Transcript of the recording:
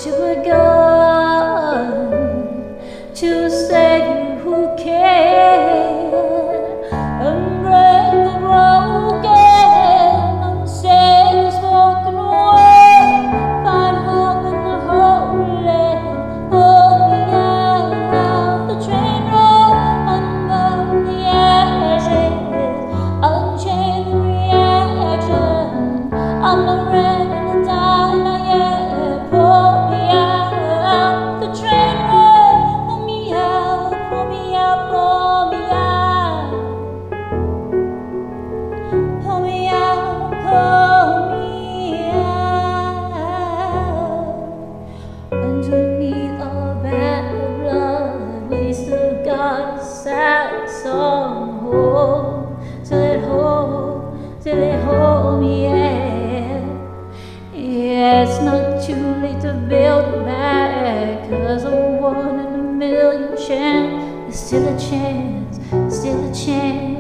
she begun to say who cared and break the broken, unsaid spoken word. Find hope in the holy, hold me out. The train roll under the ashes, unchain the reaction. I'm not ready to die, not yet. Pull me out. The train roll, pull me out, pull me out, pull me out. Pull me out, pull me out. Underneath all that blood, we still got a sad song. Hold, till it hold me, yeah. Yeah, it's not too late to build it back, 'cause a 1 in a million chance, there's still a chance, still a chance.